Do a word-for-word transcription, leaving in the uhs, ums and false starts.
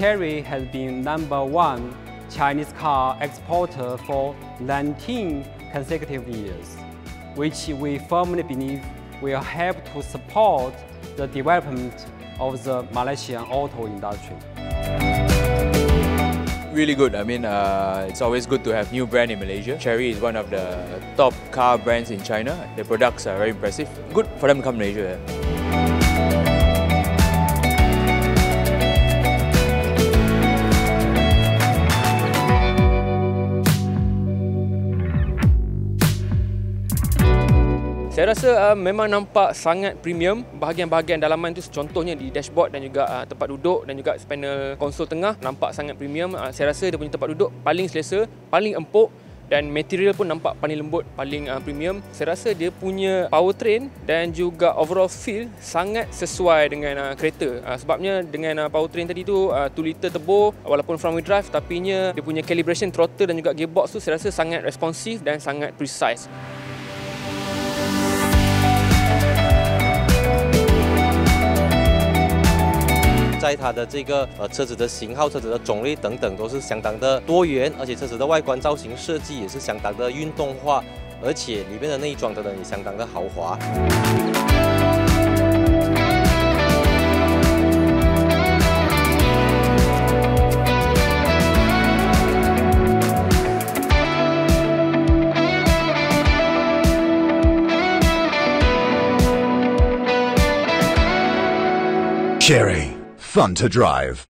Chery has been number one Chinese car exporter for nineteen consecutive years, which we firmly believe will help to support the development of the Malaysian auto industry. Really good. I mean, uh, it's always good to have new brand in Malaysia. Chery is one of the top car brands in China. Their products are very impressive. Good for them to come to Malaysia. Saya rasa uh, memang nampak sangat premium. Bahagian-bahagian dalaman itu contohnya di dashboard dan juga uh, tempat duduk dan juga panel konsol tengah nampak sangat premium. Uh, saya rasa dia punya tempat duduk paling selesa, paling empuk dan material pun nampak paling lembut, paling uh, premium. Saya rasa dia punya powertrain dan juga overall feel sangat sesuai dengan uh, kereta. Uh, sebabnya dengan uh, powertrain tadi tu uh, two liter turbo walaupun front wheel drive, tapi dia punya calibration throttle dan juga gearbox tu saya rasa sangat responsif dan sangat precise. 在它的这个呃车子的型号、车子的种类等等都是相当的多元，而且车子的外观造型设计也是相当的运动化，而且里面的内装等等也相当的豪华。 Chery, fun to drive.